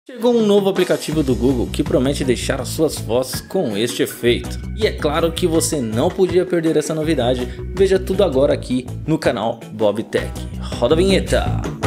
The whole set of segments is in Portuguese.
Chegou um novo aplicativo do Google que promete deixar as suas fotos com este efeito. E é claro que você não podia perder essa novidade. Veja tudo agora aqui no canal Bob Tech. Roda a vinheta!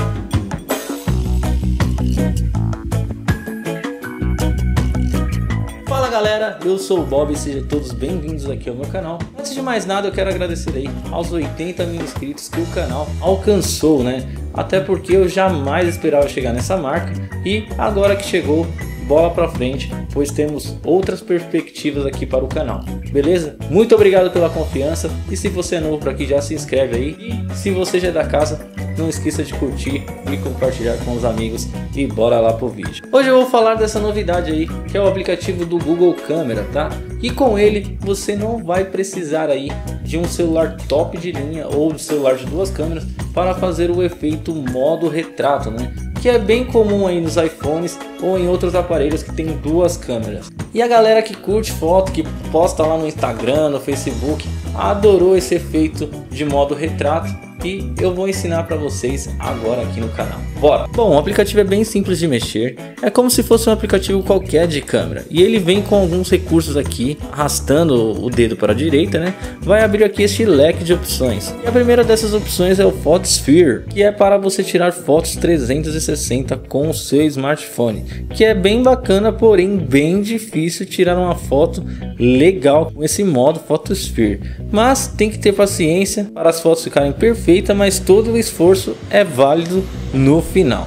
Fala galera, eu sou o Bob e sejam todos bem-vindos aqui ao meu canal. Antes de mais nada eu quero agradecer aí aos 80 mil inscritos que o canal alcançou, né? Até porque eu jamais esperava chegar nessa marca e agora que chegou, bola pra frente, pois temos outras perspectivas aqui para o canal, beleza? Muito obrigado pela confiança e se você é novo por aqui já se inscreve aí e se você já é da casa, não esqueça de curtir e compartilhar com os amigos e bora lá pro vídeo. Hoje eu vou falar dessa novidade aí, que é o aplicativo do Google Câmera, tá? E com ele você não vai precisar aí de um celular top de linha ou de celular de duas câmeras para fazer o efeito modo retrato, né? Que é bem comum aí nos iPhones ou em outros aparelhos que tem duas câmeras. E a galera que curte foto, que posta lá no Instagram, no Facebook, adorou esse efeito de modo retrato e eu vou ensinar para vocês agora aqui no canal. Bora! Bom, o aplicativo é bem simples de mexer, é como se fosse um aplicativo qualquer de câmera e ele vem com alguns recursos aqui, arrastando o dedo para a direita, né? Vai abrir aqui este leque de opções. E a primeira dessas opções é o Photosphere, que é para você tirar fotos 360 com o seu smartphone, que é bem bacana, porém bem difícil tirar uma foto legal com esse modo Photosphere. Mas tem que ter paciência para as fotos ficarem perfeitas, mas todo o esforço é válido no final.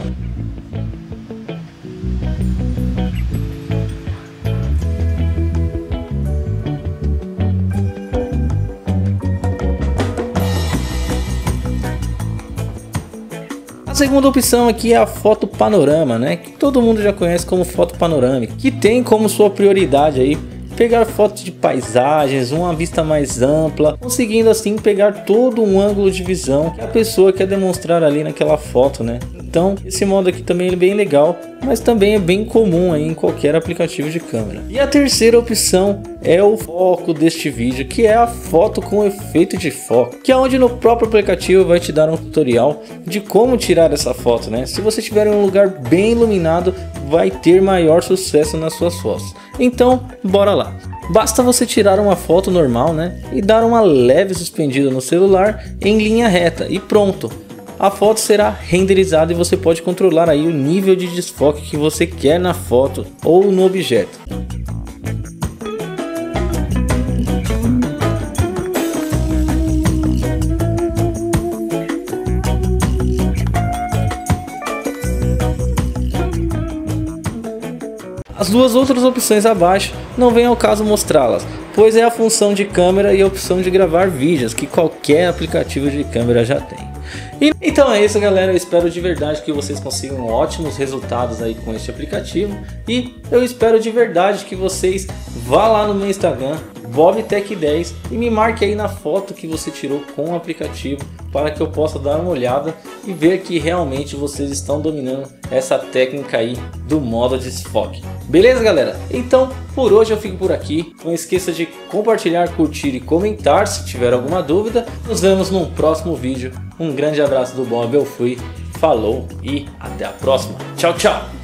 A segunda opção aqui é a foto panorama, né? Que todo mundo já conhece como foto panorâmica, que tem como sua prioridade aí pegar fotos de paisagens, uma vista mais ampla, conseguindo assim pegar todo um ângulo de visão que a pessoa quer demonstrar ali naquela foto, né? Então esse modo aqui também é bem legal, mas também é bem comum aí em qualquer aplicativo de câmera. E a terceira opção é o foco deste vídeo, que é a foto com efeito de foco, que é onde no próprio aplicativo vai te dar um tutorial de como tirar essa foto, né? Se você estiver em um lugar bem iluminado, vai ter maior sucesso nas suas fotos. Então, bora lá. Basta você tirar uma foto normal, né? E dar uma leve suspendida no celular em linha reta e pronto. A foto será renderizada e você pode controlar aí o nível de desfoque que você quer na foto ou no objeto. As duas outras opções abaixo não vem ao caso mostrá-las, pois é a função de câmera e a opção de gravar vídeos que qualquer aplicativo de câmera já tem. Então é isso galera, eu espero de verdade que vocês consigam ótimos resultados aí com este aplicativo e eu espero de verdade que vocês vá lá no meu Instagram BobTech10 e me marque aí na foto que você tirou com o aplicativo para que eu possa dar uma olhada e ver que realmente vocês estão dominando essa técnica aí do modo desfoque. Beleza galera? Então por hoje eu fico por aqui, não esqueça de compartilhar, curtir e comentar se tiver alguma dúvida. Nos vemos num próximo vídeo, um grande abraço do Bob, eu fui, falou e até a próxima, tchau tchau!